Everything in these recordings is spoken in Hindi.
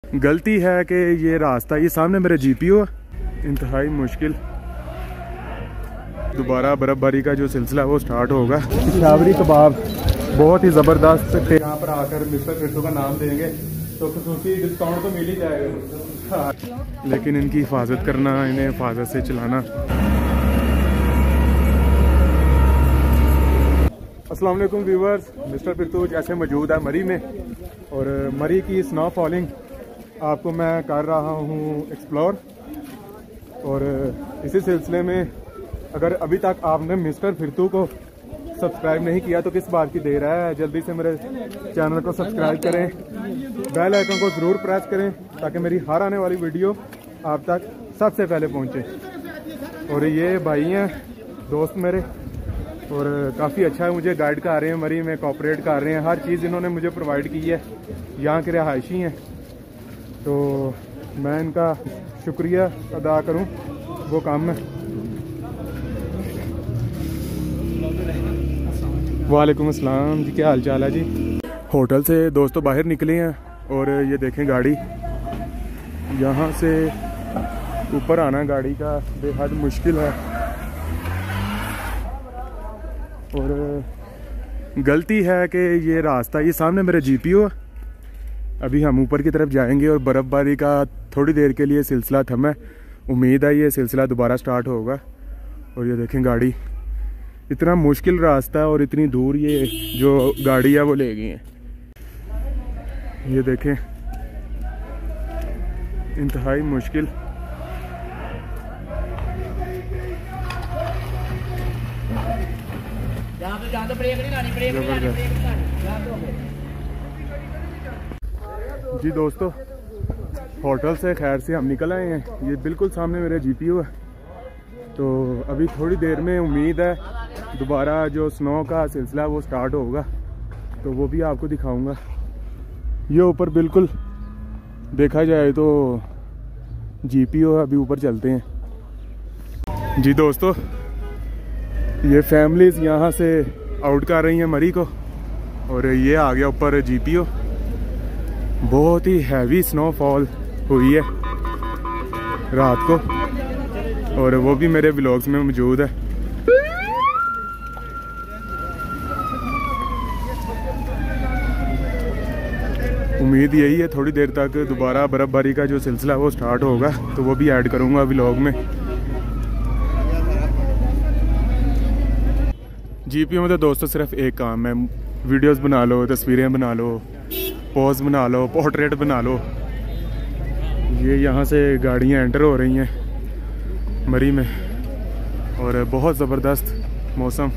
गलती है कि ये रास्ता, ये सामने मेरे जीपीओ है, इंतहाई मुश्किल। दोबारा बर्फ़बारी का जो सिलसिला है वो स्टार्ट होगा। शावरी कबाब बहुत ही ज़बरदस्त। यहाँ पर आकर मिस्टर फिरतू का नाम देंगे तो खसूसी डिस्काउंट तो मिल ही जाएगा, लेकिन इनकी हिफाजत करना, इन्हें हिफाजत से चलाना। अस्सलाम वालेकुम व्यूवर्स, मिस्टर फिरतू जैसे मौजूद है मरी में, और मरी की स्नो फॉलिंग आपको मैं कर रहा हूँ एक्सप्लोर। और इसी सिलसिले में अगर अभी तक आपने मिस्टर फिरतू को सब्सक्राइब नहीं किया तो किस बात की देर है, जल्दी से मेरे चैनल को सब्सक्राइब करें, बेल आइकन को ज़रूर प्रेस करें ताकि मेरी हर आने वाली वीडियो आप तक सबसे पहले पहुंचे। और ये भाई हैं दोस्त मेरे, और काफ़ी अच्छा है, मुझे गाइड कर रहे हैं, मरी में कोऑपरेट कर रहे हैं, हर चीज़ इन्होंने मुझे प्रोवाइड की है। यहाँ के रिहायशी हैं तो मैं इनका शुक्रिया अदा करूँ वो काम है। वालेकुम अस्सलाम जी, क्या हाल चाल है जी। होटल से दोस्तों बाहर निकले हैं और ये देखें गाड़ी, यहाँ से ऊपर आना गाड़ी का बेहद मुश्किल है। और गलती है कि ये रास्ता, ये सामने मेरे जीपीओ है। अभी हम ऊपर की तरफ जाएंगे और बर्फ़बारी का थोड़ी देर के लिए सिलसिला थमा है। उम्मीद है ये सिलसिला दोबारा स्टार्ट होगा। और ये देखें गाड़ी, इतना मुश्किल रास्ता है और इतनी दूर ये जो गाड़ी है वो ले गई है। ये देखें इंतहाई मुश्किल। जी दोस्तों, होटल से खैर से हम निकल आए हैं। ये बिल्कुल सामने मेरे जीपीओ है। तो अभी थोड़ी देर में उम्मीद है दोबारा जो स्नो का सिलसिला वो स्टार्ट होगा, तो वो भी आपको दिखाऊंगा। ये ऊपर बिल्कुल देखा जाए तो जीपीओ है। अभी ऊपर चलते हैं। जी दोस्तों, ये फैमिलीज़ यहाँ से आउट कर रही हैं मरी को, और ये आ गया ऊपर जीपीओ। बहुत ही हैवी स्नोफॉल हुई है रात को, और वो भी मेरे व्लॉग्स में मौजूद है। उम्मीद यही है थोड़ी देर तक दोबारा बर्फ़बारी का जो सिलसिला वो स्टार्ट होगा, तो वो भी ऐड करूँगा व्लॉग में। जीपीओ में तो दोस्तों सिर्फ एक काम है, वीडियोस बना लो, तस्वीरें बना लो, पोज बना लो, पोर्ट्रेट बना लो। ये यहाँ से गाड़ियाँ एंटर हो रही हैं मरी में, और बहुत ज़बरदस्त मौसम।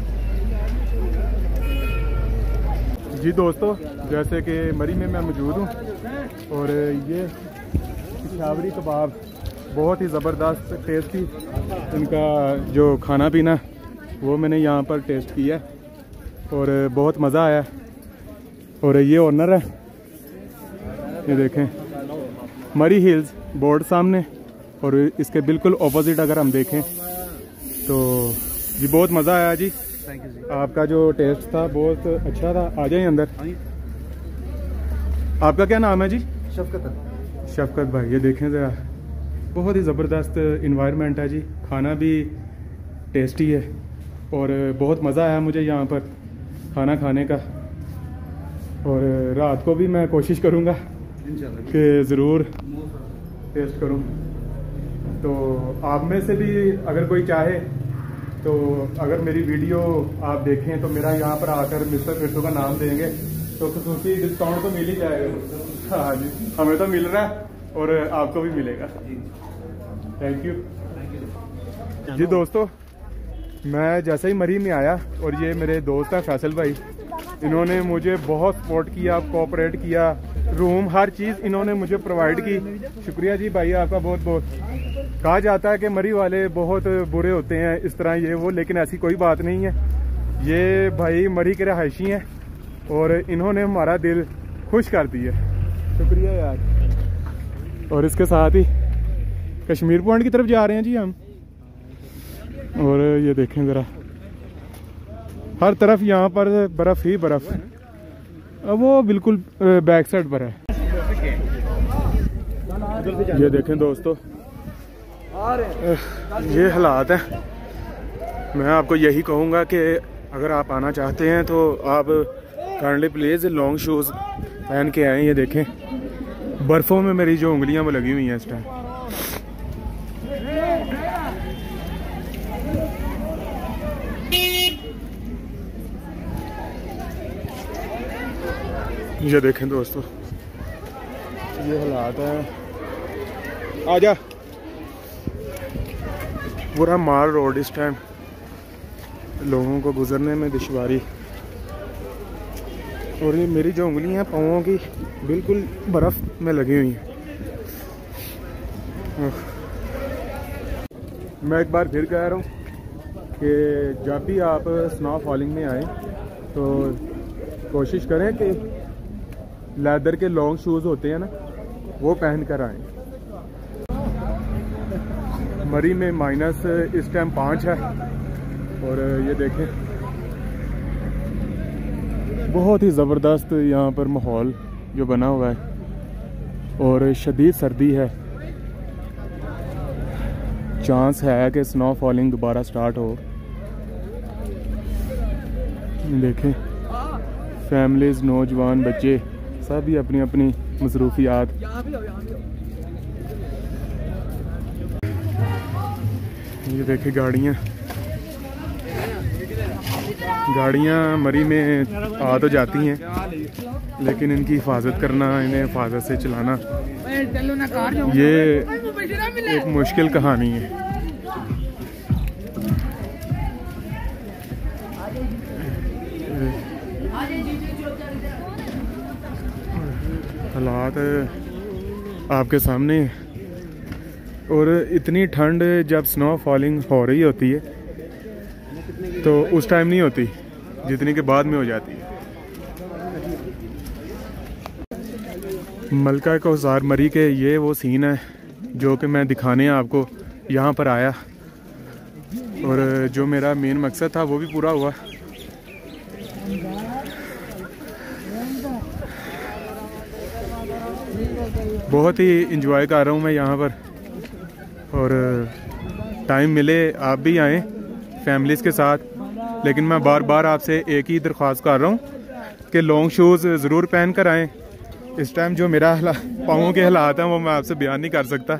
जी दोस्तों, जैसे कि मरी में मैं मौजूद हूँ, और ये शावरी कबाब बहुत ही ज़बरदस्त टेस्टी, इनका जो खाना पीना वो मैंने यहाँ पर टेस्ट किया और बहुत मज़ा आया। और ये ओनर है, ये देखें मरी हिल्स बोर्ड सामने, और इसके बिल्कुल ऑपोजिट अगर हम देखें तो जी बहुत मज़ा आया जी। थैंक यू जी, आपका जो टेस्ट था बहुत अच्छा था। आ जाइए अंदर। आपका क्या नाम है जी? शफकत। शफकत भाई, ये देखें ज़रा, बहुत ही ज़बरदस्त इन्वायरमेंट है जी, खाना भी टेस्टी है, और बहुत मज़ा आया मुझे यहाँ पर खाना खाने का। और रात को भी मैं कोशिश करूँगा कि ज़रूर टेस्ट करूँ। तो आप में से भी अगर कोई चाहे तो अगर मेरी वीडियो आप देखें तो मेरा यहाँ पर आकर मिस्टर फिरतू का नाम देंगे तो खसूसी डिस्काउंट तो मिल ही जाएगा। हाँ जी, हमें तो मिल रहा है और आपको भी मिलेगा। थैंक यू जी। दोस्तों, मैं जैसे ही मरी में आया, और ये मेरे दोस्त हैं फैसल भाई, इन्होंने मुझे बहुत सपोर्ट किया, कोऑपरेट किया, रूम हर चीज़ इन्होंने मुझे प्रोवाइड की। शुक्रिया जी भाई आपका बहुत बहुत। कहा जाता है कि मरी वाले बहुत बुरे होते हैं, इस तरह ये वो, लेकिन ऐसी कोई बात नहीं है। ये भाई मरी के रहायशी हैं और इन्होंने हमारा दिल खुश कर दिया। शुक्रिया यार। और इसके साथ ही कश्मीर पॉइंट की तरफ जा रहे हैं जी हम। और ये देखें ज़रा, हर तरफ यहाँ पर बर्फ़ ही बर्फ़। वो बिल्कुल बैक साइड पर है। ये देखें दोस्तों, ये हालात हैं। मैं आपको यही कहूँगा कि अगर आप आना चाहते हैं तो आप काइंडली प्लीज़ लॉन्ग शूज़ पहन के आएँ। ये देखें बर्फ़ों में मेरी जो उंगलियां वो लगी हुई हैं इस टाइम। ये देखें दोस्तों, ये हालात है। आजा पूरा माल रोड इस टाइम, लोगों को गुजरने में दुश्वारी। और ये मेरी जो उंगलियां हैं पाँवों की बिल्कुल बर्फ़ में लगी हुई हैं। मैं एक बार फिर कह रहा हूँ कि जब भी आप स्नो फॉलिंग में आए तो कोशिश करें कि लेदर के लॉन्ग शूज़ होते हैं ना, वो पहन कर आएँ। मरी में माइनस इस टाइम 5 है। और ये देखें बहुत ही ज़बरदस्त यहाँ पर माहौल जो बना हुआ है और शदीद सर्दी है। चांस है कि स्नो फॉलिंग दोबारा स्टार्ट हो। देखें फैमिलीज़, नौजवान, बच्चे सभी अपनी अपनी मसरूफियात। ये देखें गाड़ियाँ मरी में आ तो जाती हैं, लेकिन इनकी हिफाजत करना, इन्हें हिफाजत से चलाना, ये एक मुश्किल कहानी है। हालात आपके सामने, और इतनी ठंड जब स्नो फॉलिंग हो रही होती है तो उस टाइम नहीं होती जितनी के बाद में हो जाती है। मलका कौसार मरी के ये वो सीन है जो कि मैं दिखाने आपको यहाँ पर आया, और जो मेरा मेन मकसद था वो भी पूरा हुआ। बहुत ही इंजॉय कर रहा हूँ मैं यहाँ पर, और टाइम मिले आप भी आएँ फैमिलीज़ के साथ। लेकिन मैं बार बार आपसे एक ही दरख्वास्त कर रहा हूँ कि लॉन्ग शूज़ ज़रूर पहन कर आएँ। इस टाइम जो मेरा पाँवों के हालात हैं वो मैं आपसे बयान नहीं कर सकता।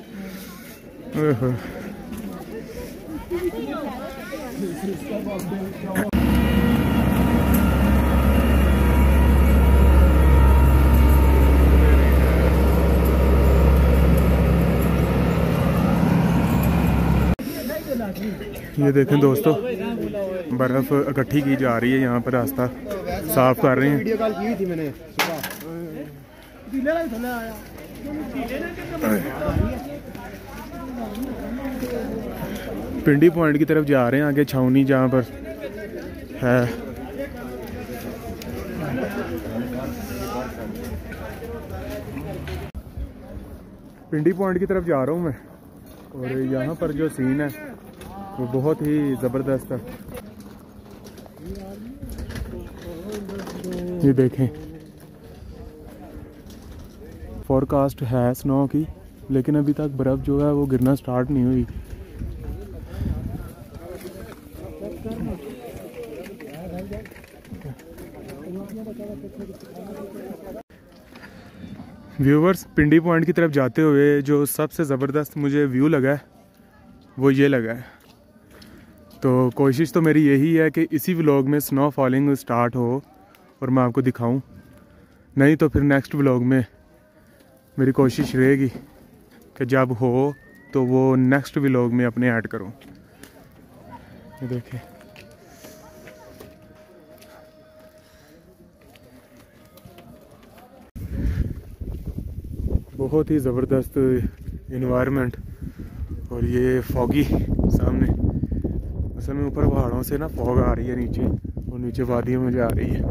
ये देखें दोस्तों, बर्फ़ इकट्ठी की जा रही है, यहाँ पर रास्ता साफ कर रहे हैं। पिंडी पॉइंट की तरफ जा रहे हैं, आगे छावनी जहाँ पर है। पिंडी पॉइंट की तरफ जा रहा हूँ मैं, और यहाँ पर जो सीन है वो बहुत ही ज़बरदस्त है। ये देखें फोरकास्ट है स्नो की, लेकिन अभी तक बर्फ़ जो है वो गिरना स्टार्ट नहीं हुई। व्यूवर्स, पिंडी पॉइंट की तरफ जाते हुए जो सबसे ज़बरदस्त मुझे व्यू लगा है वो ये लगा है। तो कोशिश तो मेरी यही है कि इसी व्लॉग में स्नो फॉलिंग स्टार्ट हो और मैं आपको दिखाऊं, नहीं तो फिर नेक्स्ट व्लॉग में मेरी कोशिश रहेगी कि जब हो तो वो नेक्स्ट व्लॉग में अपने ऐड करूं। ये देखें बहुत ही ज़बरदस्त इन्वायरमेंट, और ये फॉगी सामने, असल में ऊपर पहाड़ों से ना फॉग आ रही है नीचे, और नीचे वादियों में जा रही है।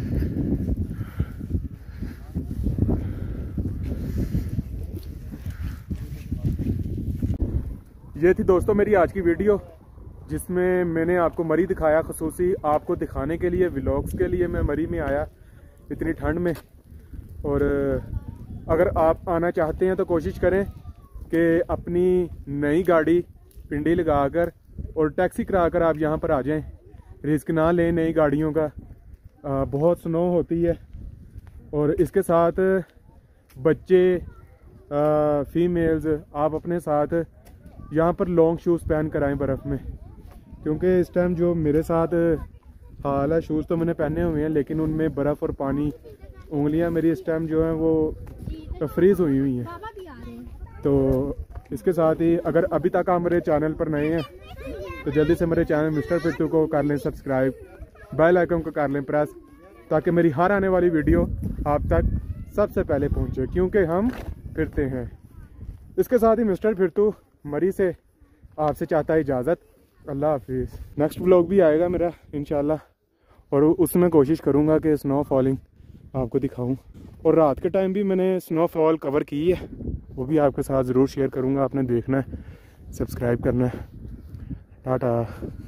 ये थी दोस्तों मेरी आज की वीडियो, जिसमें मैंने आपको मरी दिखाया। ख़ुसूसी आपको दिखाने के लिए, व्लॉग्स के लिए मैं मरी में आया इतनी ठंड में, और अगर आप आना चाहते हैं तो कोशिश करें कि अपनी नई गाड़ी पिंडी लगाकर और टैक्सी कराकर आप यहाँ पर आ जाएं। रिस्क ना लें नई गाड़ियों का, बहुत स्नो होती है। और इसके साथ बच्चे, फीमेल्स, आप अपने साथ यहाँ पर लॉन्ग शूज़ पहन कर आएँ बर्फ़ में, क्योंकि इस टाइम जो मेरे साथ हाल है, शूज़ तो मैंने पहने हुए हैं लेकिन उनमें बर्फ़ और पानी, उंगलियां मेरी इस टाइम जो हैं वो फ्रीज़ हुई हैं। तो इसके साथ ही अगर अभी तक आप मेरे चैनल पर नए हैं तो जल्दी से मेरे चैनल मिस्टर पिट्टू को कर लें सब्सक्राइब, बेल आइकन को कर लें प्रेस, ताकि मेरी हर आने वाली वीडियो आप तक सबसे पहले पहुंचे, क्योंकि हम फिरते हैं। इसके साथ ही मिस्टर पिट्टू मरी से आपसे चाहता है इजाज़त। अल्लाह हाफिज़। नेक्स्ट व्लॉग भी आएगा मेरा इंशाल्लाह, और उसमें कोशिश करूँगा कि स्नो फॉलिंग आपको दिखाऊं। और रात के टाइम भी मैंने स्नोफॉल कवर की है, वो भी आपके साथ ज़रूर शेयर करूँगा। आपने देखना है, सब्सक्राइब करना है। टाटा।